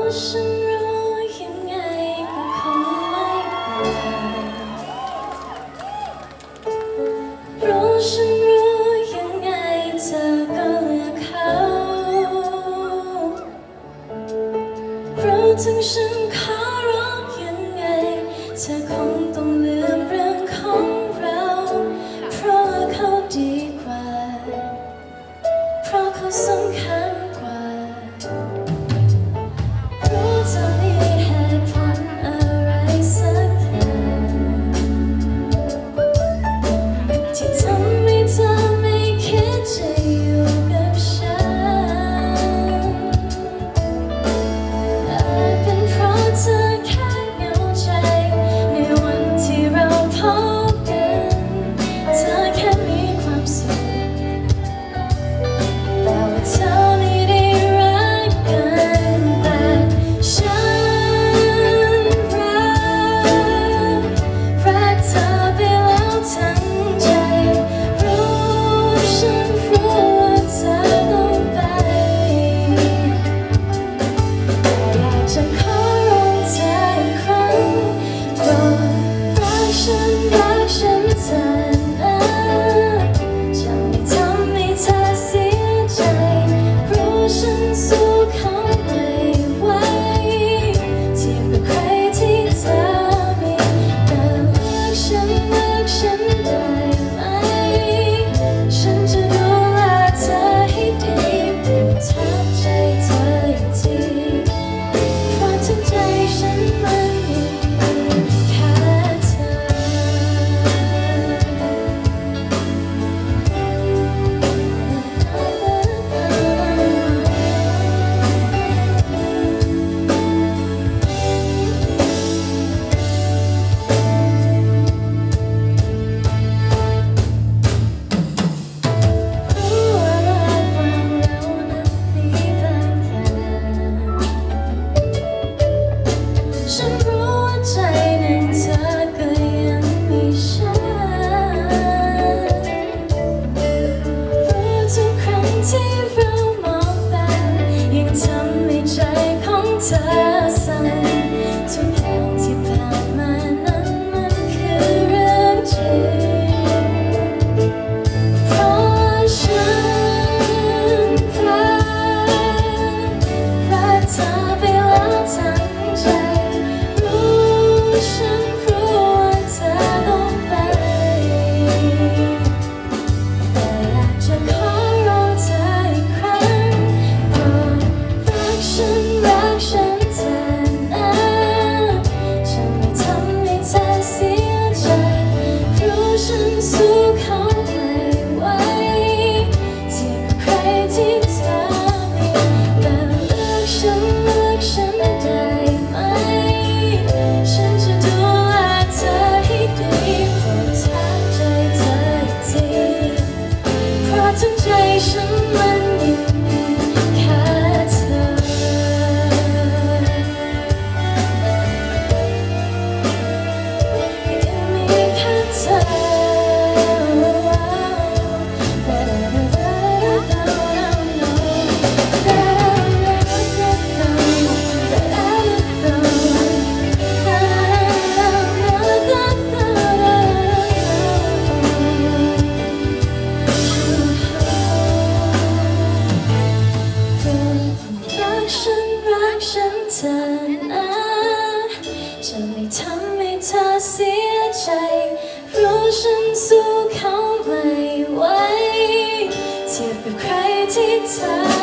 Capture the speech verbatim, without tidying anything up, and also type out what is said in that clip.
ฉันรู้ยังไงก็คงไม่เปลี่ยนรู้ฉันรู้ยังไงเธอก็เลือกเขารู้ถึงฉันขอร้องยังไงเธอคงต้องลืมเรื่องของเราเพราะว่าเขาดีกว่าเพราะเขาสำคัญกว่ารู้เธอมีเหตุผลอะไรสักอย่างที่ทำให้เธอไม่คิดจะอยู่กับฉันอาจเป็นเพราะเธอแค่เหงาใจในวันที่เราพบกันเธอแค่มีความสุขแต่ว่าเธอไม่ได้รักกันแต่ฉันรักรักเธอไปแล้วทั้งใจรู้ฉันรู้ว่าเธอต้องไปแต่อยากจะขอร้องเธออีกครั้งโปรดรักฉันรักฉันเถอะนะจะไม่ทำให้เธอเสียใจรู้ฉันสู้เขาไม่ไหวเทียบกับใครที่เธอมีแต่เลือกฉันเลือกฉันได้ไหมฉันจะดูแลเธอให้ดีโปรดถามใจเธออีกทีเพราะทั้งใจฉันมันยังมีแค่เธอรู้ว่ารักเรานั้นมีบางอย่างฉันรู้ว่าใจนั้นเธอก็ยังมีฉันรู้ทุกครั้งที่เรามองตายังทำให้ใจของเธอสั่นทุกอย่างที่ผ่านมานั้นมันคือเรื่องจริงเพราะฉันรักรักเธอไปแล้วทั้งใจรู้ฉันรู้ว่าเธอต้องไปแต่อยากจะขอร้องเธออีกครั้งโปรดรักฉันรักฉันเถอะนะจะไม่ทำให้เธอเสียใจรู้ฉันสู้เขาไม่ไหวเทียบกับใครที่เธอมีแต่เลือกฉันเลือกฉันได้ไหมฉันจะดูแลเธอให้ดีโปรดถามใจเธออีกทีเพราะทั้งใจฉันมันยังมีแค่เธอยังมีแค่เธอรักฉันรักฉันเธอนะจะไม่ทำให้เธอเสียใจรู้ฉันสู้เขาไม่ไหวเทียบกับใครที่เธอ